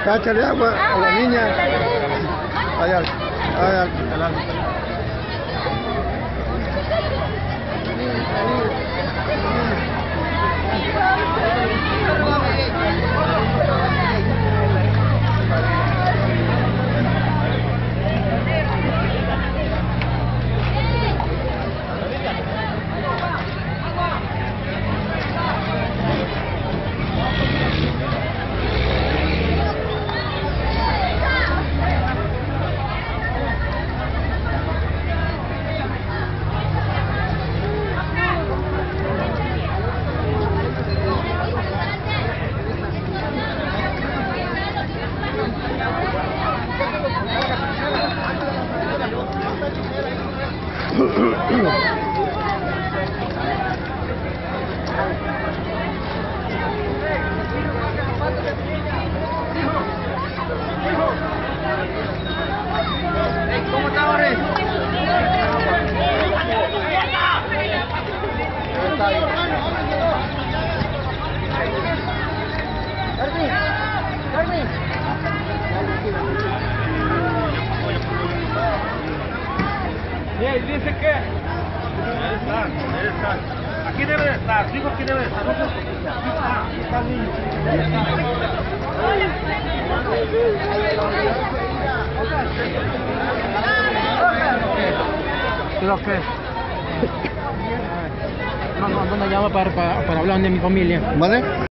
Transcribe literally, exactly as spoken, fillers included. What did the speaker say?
Cáchale agua a la niña. Allá, allá, allá. ¿Cómo está, Borre? Carmen, Carmen. Hey, dice que debe estar, debe estar. Aquí debe de estar, digo aquí debe de estar. Aquí está, aquí está el niño. ¿Pero qué? No, no, no me llama para, para, para hablar de mi familia. ¿Vale?